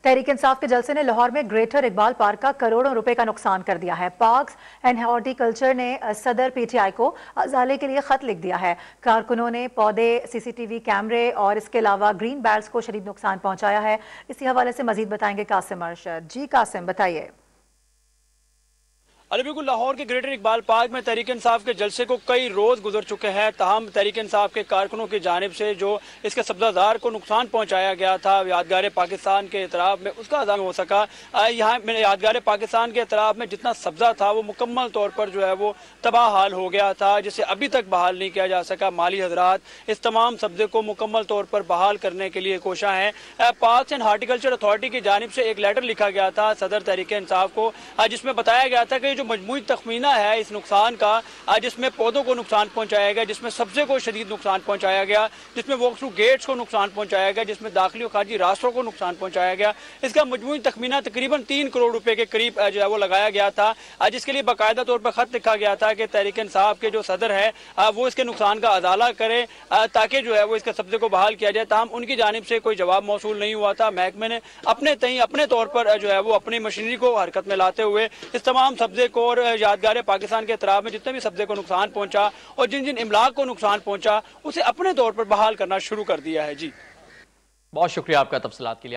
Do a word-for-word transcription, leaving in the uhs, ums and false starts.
तहरीक इंसाफ के जलसे ने लाहौर में ग्रेटर इकबाल पार्क का करोड़ों रुपए का नुकसान कर दिया है। पार्क्स एंड हॉर्टिकल्चर ने सदर पीटीआई को अजाले के लिए खत लिख दिया है। कारकुनों ने पौधे, सीसीटीवी कैमरे और इसके अलावा ग्रीन बैल्ट्स को शदीद नुकसान पहुंचाया है। इसी हवाले से मजीद बताएंगे कासिम अरशद। जी कासिम, बताइए। अली बिल्कुल, लाहौर के ग्रेटर इकबाल पार्क में तहरीक इंसाफ के जलसे को कई रोज़ गुजर चुके हैं, ताहम तहरीक इंसाफ के कारकुनों की जानिब से जो इसके सब्जादार को नुकसान पहुंचाया गया था यादगार पाकिस्तान के एतराफ़ में, उसका अज़ा हो सका। यहाँ यादगार पाकिस्तान के एतराफ़ में जितना सब्जा था वो मुकम्मल तौर पर जो है वो तबाह हाल हो गया था, जिसे अभी तक बहाल नहीं किया जा सका। माली हजरात इस तमाम सब्जे को मुकम्मल तौर पर बहाल करने के लिए कोशा हैं। पार्क्स एंड हार्टिकल्चर अथॉरिटी की जानिब से एक लेटर लिखा गया था सदर तहरीक इंसाफ को, जिसमें बताया गया था कि मजमूई तखमीना है इस नुकसान का, जिसमें पौधों को नुकसान पहुंचाया गया, जिसमें सब्जे को शदीद नुकसान पहुंचाया गया, जिसमें वॉक थ्रू गेट्स को नुकसान पहुंचाया गया, जिसमें दाखिली और खारजी रास्तों को नुकसान पहुंचाया गया। इसका मजमूई तखमीना तकरीबन तीन करोड़ रुपए के करीब जो है वो लगाया गया था, जिसके लिए बाकायदा तौर पर खत लिखा गया था कि तहरीक इंसाफ के जो सदर है वो इसके नुकसान का अजाला करे ताकि जो है वो इसके सब्जे को बहाल किया जाए। ताहम उनकी जानिब से कोई जवाब मौसूल नहीं हुआ था। महकमे ने अपने तई अपने तौर पर जो है वो अपनी मशीनरी को हरकत में लाते हुए इस तमाम सब्जे को और यादगार पाकिस्तान के एतराफ़ में जितने भी सब्जे को नुकसान पहुंचा और जिन जिन इमलाक को नुकसान पहुंचा उसे अपने तौर पर बहाल करना शुरू कर दिया है। जी, बहुत शुक्रिया आपका तफसीलात के लिए।